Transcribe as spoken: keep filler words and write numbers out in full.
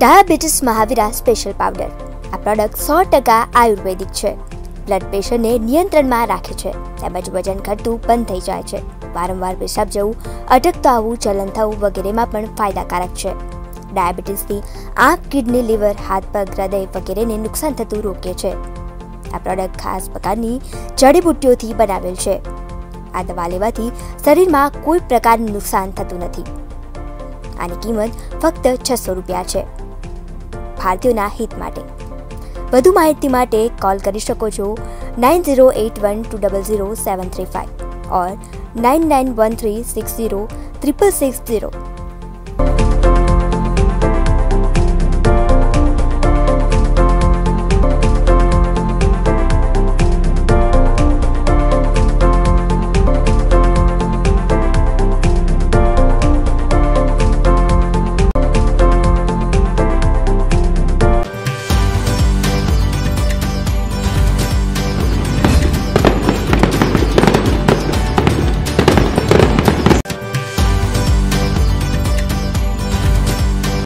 Diabetes Mahavira special powder. આ product સો ટકા આયુર્વેદિક છે. બ્લડ પ્રેશરને નિયંત્રણમાં રાખે છે તેમજ વજન ઘટતું બંધ થઈ જાય છે. વારંવાર પેશાબ જવું, અટકતું આવવું, ચલન થવું વગેરેમાં પણ ફાયદાકારક છે. ડાયાબિટીસથી આંખ, કિડની, લીવર, હાથ, પગ, હૃદય વગેરેને નુકસાન થતું રોકે છે. આ પ્રોડક્ટ ખાસ પ્રકારની જડીબુટ્ટીઓથી બનાવેલ છે. આ દવા લેવાથી શરીરમાં કોઈ પ્રકારનું નુકસાન થતું નથી. આની કિંમત ફક્ત છસો રૂપિયા છે. ભારતીયોના હિત માટે. વધુ માહિતી માટે કોલ કરી શકો છો nine zero eight one two zero zero seven three five or nine nine one three six zero triple six zero.